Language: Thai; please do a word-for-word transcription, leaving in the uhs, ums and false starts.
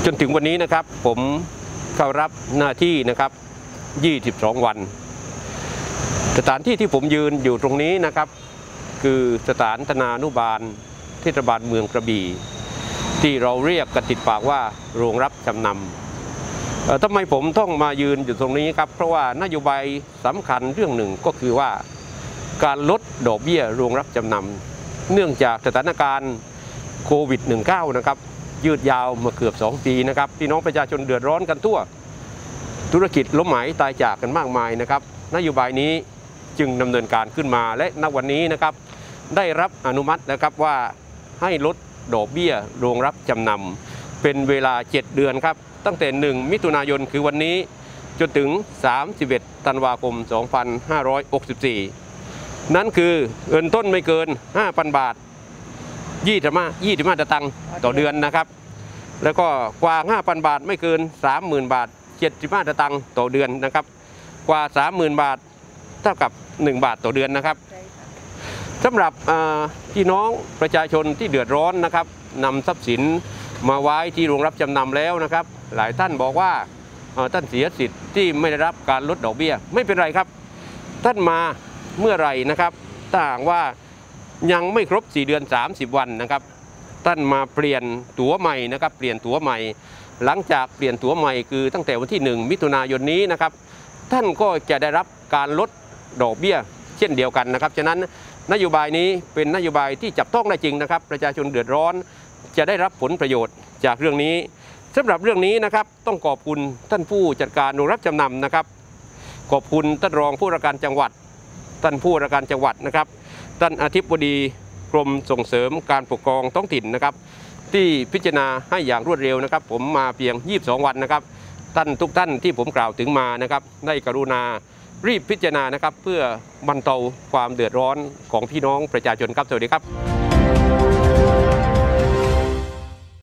จนถึงวันนี้นะครับผมเข้ารับหน้าที่นะครับยี่สิบสองวันสถานที่ที่ผมยืนอยู่ตรงนี้นะครับคือสถานธนานุบาลเทศบาลเมืองกระบี่ที่เราเรียกกันติดปากว่าโรงรับจำนำทำไมผมต้องมายืนอยู่ตรงนี้ครับเพราะว่านโยบายสำคัญเรื่องหนึ่งก็คือว่าการลดดอกเบี้ยโรงรับจำนำเนื่องจากสถานการณ์โควิด สิบเก้า นะครับยืดยาวมาเกือบสองปีนะครับพี่น้องประชาชนเดือดร้อนกันทั่วธุรกิจล้มหายตายจากกันมากมายนะครับนโยบายนี้จึงดำเนินการขึ้นมาและณวันนี้นะครับได้รับอนุมัตินะครับว่าให้ลดดอกเบี้ยโรงรับจำนำเป็นเวลาเจ็ดเดือนครับตั้งแต่หนึ่งมิถุนายนคือวันนี้จนถึงสามสิบเอ็ดธันวาคมสองพันห้าร้อยหกสิบสี่นั่นคือเงินต้นไม่เกิน ห้าพัน บาทยี่สิบห้า ยี่สิบห้าสตางค์ต่อเดือนนะครับแล้วก็กว่า ห้าพัน บาทไม่เกิน สามหมื่น บาทเจ็ดสิบห้าสตางค์ต่อเดือนนะครับกว่า สามหมื่น บาทเท่ากับหนึ่งบาทต่อเดือนนะครับสำหรับพี่น้องประชาชนที่เดือดร้อนนะครับนำทรัพย์สินมาไว้ที่โรงรับจำนำแล้วนะครับหลายท่านบอกว่าท่านเสียสิทธิ์ที่ไม่ได้รับการลดดอกเบี้ยไม่เป็นไรครับท่านมาเมื่อไหร่นะครับถ้าหากว่ายังไม่ครบสี่เดือนสามสิบวันนะครับท่านมาเปลี่ยนตั๋วใหม่นะครับเปลี่ยนตั๋วใหม่หลังจากเปลี่ยนตั๋วใหม่คือตั้งแต่วันที่หนึ่งมิถุนายนนี้นะครับท่านก็จะได้รับการลดดอกเบี้ยเช่นเดียวกันนะครับฉะนั้นนโยบายนี้เป็นนโยบายที่จับต้องได้จริงนะครับประชาชนเดือดร้อนจะได้รับผลประโยชน์จากเรื่องนี้สำหรับเรื่องนี้นะครับต้องขอบคุณท่านผู้จัดการโรงรับจำนำนะครับขอบคุณท่านรองผู้ว่าการจังหวัดท่านผู้ว่าการจังหวัดนะครับท่านอธิบดีกรมส่งเสริมการปกครองท้องถิ่นนะครับที่พิจารณาให้อย่างรวดเร็วนะครับผมมาเพียงยี่สิบสองวันนะครับท่านทุกท่านที่ผมกล่าวถึงมานะครับได้กรุณารีบพิจารณานะครับเพื่อบรรเทาความเดือดร้อนของพี่น้องประชาชนครับสวัสดีครับ